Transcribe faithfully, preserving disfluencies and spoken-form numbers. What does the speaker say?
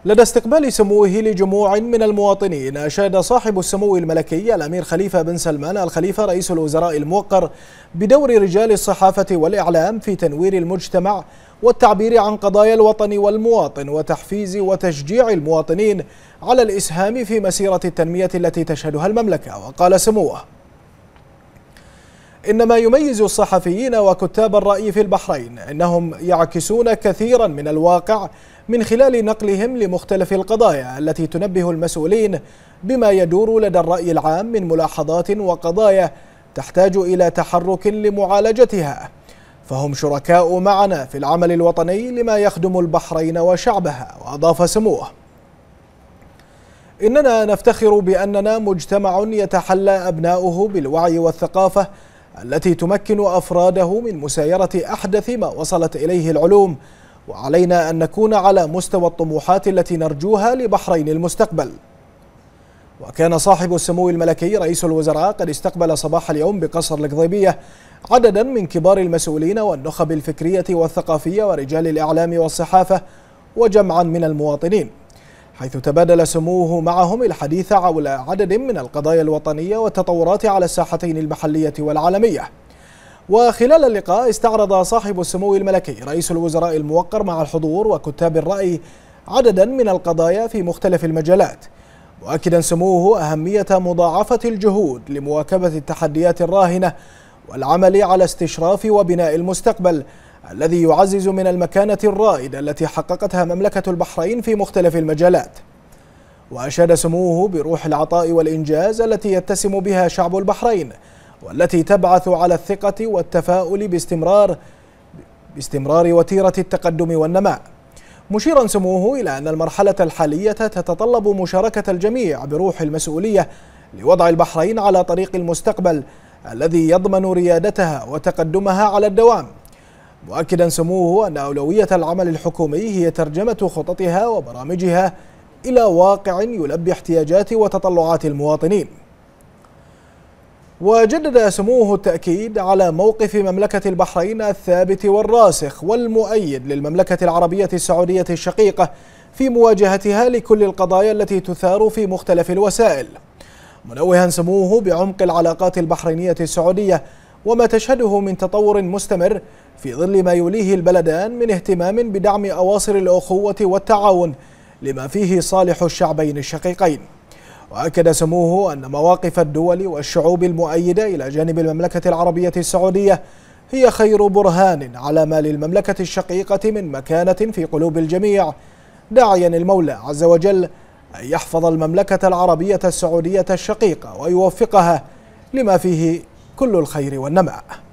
لدى استقبال سموه لجموع من المواطنين، أشاد صاحب السمو الملكي الأمير خليفة بن سلمان الخليفة رئيس الوزراء الموقر بدور رجال الصحافة والإعلام في تنوير المجتمع والتعبير عن قضايا الوطن والمواطن وتحفيز وتشجيع المواطنين على الإسهام في مسيرة التنمية التي تشهدها المملكة. وقال سموه: إن ما يميز الصحفيين وكتاب الرأي في البحرين أنهم يعكسون كثيرا من الواقع من خلال نقلهم لمختلف القضايا التي تنبه المسؤولين بما يدور لدى الرأي العام من ملاحظات وقضايا تحتاج إلى تحرك لمعالجتها، فهم شركاء معنا في العمل الوطني لما يخدم البحرين وشعبها. وأضاف سموه: إننا نفتخر بأننا مجتمع يتحلى أبناؤه بالوعي والثقافة التي تمكن أفراده من مسايرة أحدث ما وصلت إليه العلوم، وعلينا أن نكون على مستوى الطموحات التي نرجوها لبحرين المستقبل. وكان صاحب السمو الملكي رئيس الوزراء قد استقبل صباح اليوم بقصر القضيبية عددا من كبار المسؤولين والنخب الفكرية والثقافية ورجال الإعلام والصحافة وجمعا من المواطنين، حيث تبادل سموه معهم الحديث حول عدد من القضايا الوطنية والتطورات على الساحتين المحلية والعالمية. وخلال اللقاء استعرض صاحب السمو الملكي رئيس الوزراء الموقر مع الحضور وكتاب الرأي عددا من القضايا في مختلف المجالات، مؤكدا سموه أهمية مضاعفة الجهود لمواكبة التحديات الراهنة والعمل على استشراف وبناء المستقبل الذي يعزز من المكانة الرائدة التي حققتها مملكة البحرين في مختلف المجالات. وأشاد سموه بروح العطاء والإنجاز التي يتسم بها شعب البحرين، والتي تبعث على الثقة والتفاؤل باستمرار باستمرار وتيرة التقدم والنماء، مشيرا سموه إلى أن المرحلة الحالية تتطلب مشاركة الجميع بروح المسؤولية لوضع البحرين على طريق المستقبل الذي يضمن ريادتها وتقدمها على الدوام، مؤكدا سموه أن أولوية العمل الحكومي هي ترجمة خططها وبرامجها إلى واقع يلبي احتياجات وتطلعات المواطنين. وجدد سموه التأكيد على موقف مملكة البحرين الثابت والراسخ والمؤيد للمملكة العربية السعودية الشقيقة في مواجهتها لكل القضايا التي تثار في مختلف الوسائل، منوها سموه بعمق العلاقات البحرينية السعودية وما تشهده من تطور مستمر في ظل ما يوليه البلدان من اهتمام بدعم أواصر الأخوة والتعاون لما فيه صالح الشعبين الشقيقين. وأكد سموه أن مواقف الدول والشعوب المؤيدة إلى جانب المملكة العربية السعودية هي خير برهان على ما للمملكة الشقيقة من مكانة في قلوب الجميع، داعيا المولى عز وجل أن يحفظ المملكة العربية السعودية الشقيقة ويوفقها لما فيه كل الخير والنماء.